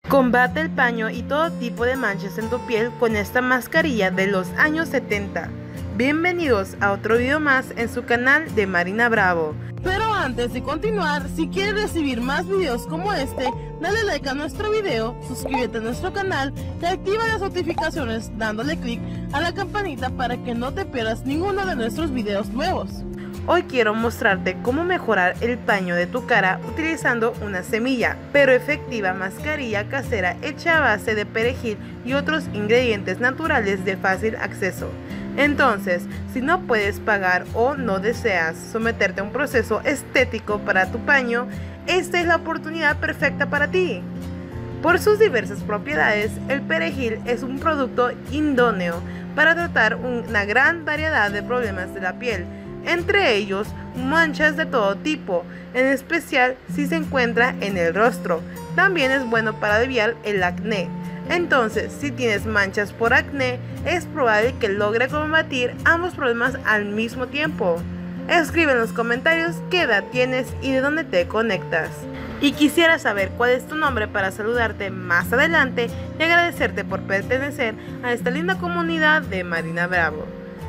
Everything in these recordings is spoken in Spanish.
Combate el paño y todo tipo de manchas en tu piel con esta mascarilla de los años 70. Bienvenidos a otro video más en su canal de Marina Bravo. Pero antes de continuar, si quieres recibir más videos como este, dale like a nuestro video, suscríbete a nuestro canal y activa las notificaciones dándole clic a la campanita para que no te pierdas ninguno de nuestros videos nuevos. Hoy quiero mostrarte cómo mejorar el paño de tu cara utilizando una semilla, pero efectiva mascarilla casera hecha a base de perejil y otros ingredientes naturales de fácil acceso. Entonces, si no puedes pagar o no deseas someterte a un proceso estético para tu paño, esta es la oportunidad perfecta para ti. Por sus diversas propiedades, el perejil es un producto idóneo para tratar una gran variedad de problemas de la piel, entre ellos manchas de todo tipo, en especial si se encuentra en el rostro. También es bueno para aliviar el acné. Entonces, si tienes manchas por acné, es probable que logre combatir ambos problemas al mismo tiempo. Escribe en los comentarios qué edad tienes y de dónde te conectas. Y quisiera saber cuál es tu nombre para saludarte más adelante y agradecerte por pertenecer a esta linda comunidad de Marina Bravo.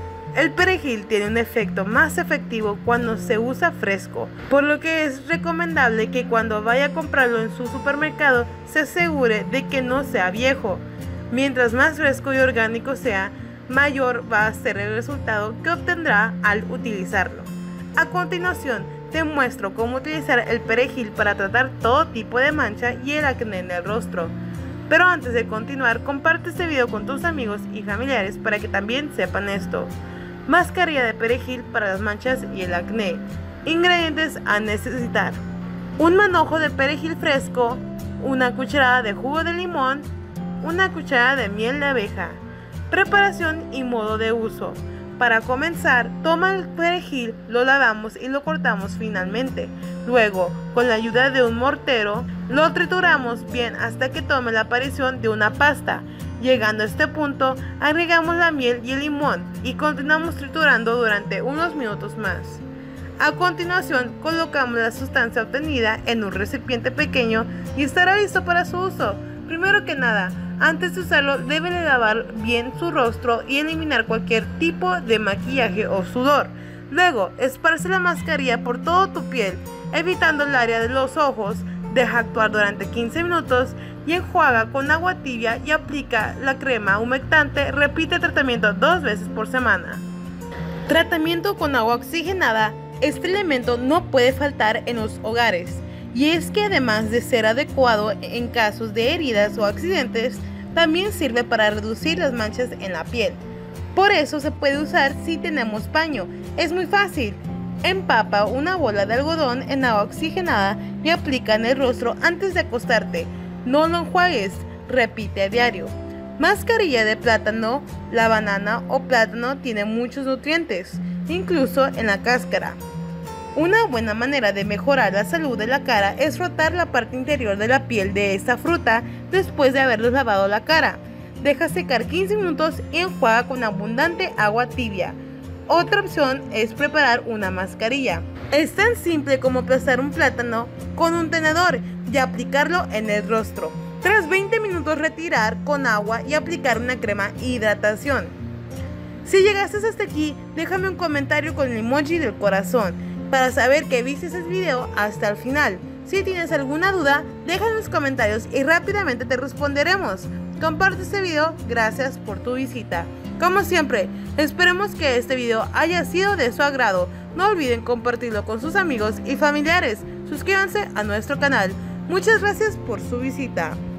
El perejil tiene un efecto más efectivo cuando se usa fresco, por lo que es recomendable que cuando vaya a comprarlo en su supermercado se asegure de que no sea viejo. Mientras más fresco y orgánico sea, mayor va a ser el resultado que obtendrá al utilizarlo. A continuación, te muestro cómo utilizar el perejil para tratar todo tipo de mancha y el acné en el rostro. Pero antes de continuar, comparte este video con tus amigos y familiares para que también sepan esto. Mascarilla de perejil para las manchas y el acné. Ingredientes a necesitar: un manojo de perejil fresco, una cucharada de jugo de limón, una cucharada de miel de abeja. Preparación y modo de uso. Para comenzar, toma el perejil, lo lavamos y lo cortamos finamente. Luego, con la ayuda de un mortero, lo trituramos bien hasta que tome la aparición de una pasta. Llegando a este punto, agregamos la miel y el limón y continuamos triturando durante unos minutos más. A continuación, colocamos la sustancia obtenida en un recipiente pequeño y estará listo para su uso. Primero que nada, antes de usarlo, debe de lavar bien su rostro y eliminar cualquier tipo de maquillaje o sudor. Luego, esparce la mascarilla por toda tu piel, evitando el área de los ojos. Deja actuar durante 15 minutos y enjuaga con agua tibia y aplica la crema humectante. Repite el tratamiento 2 veces por semana. Tratamiento con agua oxigenada. Este elemento no puede faltar en los hogares, y es que además de ser adecuado en casos de heridas o accidentes, también sirve para reducir las manchas en la piel. Por eso se puede usar si tenemos paño. Es muy fácil. Empapa una bola de algodón en agua oxigenada y aplica en el rostro antes de acostarte. No lo enjuagues, repite a diario. Mascarilla de plátano. La banana o plátano tiene muchos nutrientes, incluso en la cáscara. Una buena manera de mejorar la salud de la cara es frotar la parte interior de la piel de esta fruta después de haberles lavado la cara. Deja secar 15 minutos y enjuaga con abundante agua tibia. Otra opción es preparar una mascarilla. Es tan simple como aplastar un plátano con un tenedor y aplicarlo en el rostro. Tras 20 minutos retirar con agua y aplicar una crema hidratación. Si llegaste hasta aquí, déjame un comentario con el emoji del corazón para saber que viste este video hasta el final. Si tienes alguna duda, déjalo en los comentarios y rápidamente te responderemos. Comparte este video, gracias por tu visita. Como siempre, esperemos que este video haya sido de su agrado. No olviden compartirlo con sus amigos y familiares. Suscríbanse a nuestro canal. Muchas gracias por su visita.